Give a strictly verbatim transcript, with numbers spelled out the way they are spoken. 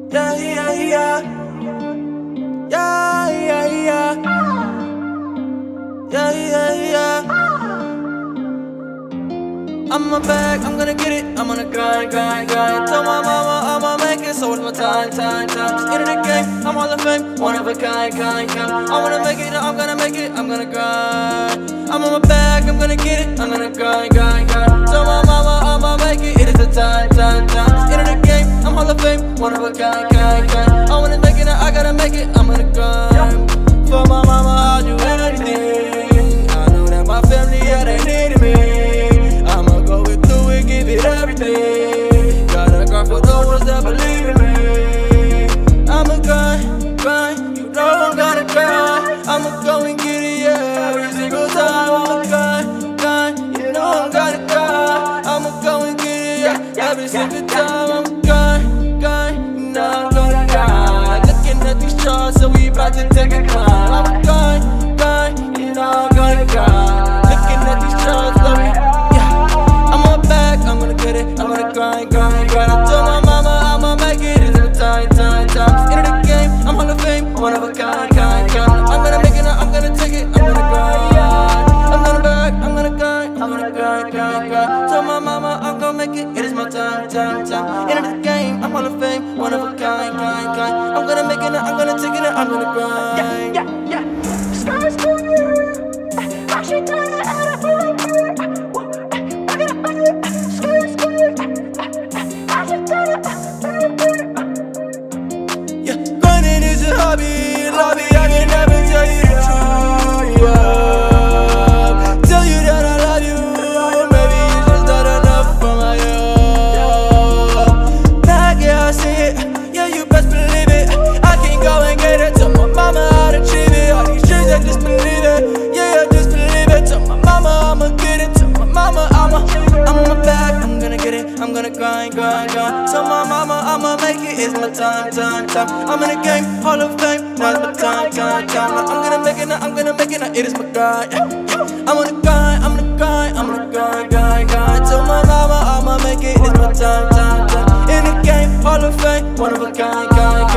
Yeah, yeah, yeah. Yeah, yeah, yeah. Yeah, yeah, yeah. I'm a bag, I'm gonna get it. I'm on a grind, grind, grind. Tell my mama I'ma make it, so it's my time, time, time. Just into the game, I'm Hall of Fame, one of a kind, kind, kind. I wanna make it, I'm gonna make it, I'm gonna grind. I'm on my bag, I'm gonna get it, I'm gonna grind, grind, grind. Tell my mama I'ma make it, it is the time, time, time. Just into the game, I'm Hall of Fame, one of a kind, kind, kind. I wanna make it, I gotta make it, I'm gonna grind. For my mama, I'll do anything. I know that my family, yeah, they need me. Give it everything. Gotta grind for those that believe in me. I'ma grind, grind. You know I'm gonna grind. I'ma go and get it, yeah, every single time. I'ma grind, grind. You know I'm gonna grind. I'ma go and get it, yeah, every single time. I'ma grind, grind. You know I'm gonna grind. Looking at these charts, so we about to take a climb. I'ma grind, grind. You know I'm gonna grind. Looking at these charts, so we I'm gonna get it, I'm gonna grind, grind, grind. I told my mama I'ma make it, it's a time, time, time. Into the game, I'm Hall of Fame, one of a kind, kind, kind. I'm gonna make it, I'm gonna take it, I'm gonna grind, I'm gonna back, I'm gonna grind, I'm gonna grind, grind, grind. Told my mama I'm gonna make it, it is my time, time, time. Into the game, I'm Hall of Fame, one of a kind, kind, kind. I'm gonna make it, I'm gonna take it, I'm gonna grind. Yeah, yeah, yeah. Sky's clear. Actually, turn it out of my Yeah, grinding is a hobby, lobby, I can never tell you the truth, yeah. Tell you that I love you, maybe it's just not enough for my own. Back, yeah, I see it, yeah, you best believe it. I can go and get it, tell my mama how to achieve it. All these dreams, I just believe it, yeah, I just believe it. Tell my mama I'ma get it, tell my mama I'ma, I'm on my back, I'm gonna get it, I'm gonna grind, grind, grind. Tell my mama I'ma make it, it's my time, time, time. I'm in the game, Hall of Fame, now it's my time, time, time. Now I'm gonna make it, now I'm gonna make it, now it is my grind, yeah, yeah. I'm on the grind, I'm on the grind, I'm on the grind, grind, grind. Tell my mama I'ma make it, it's my time, time, time. In the game, Hall of Fame, one of a kind, kind,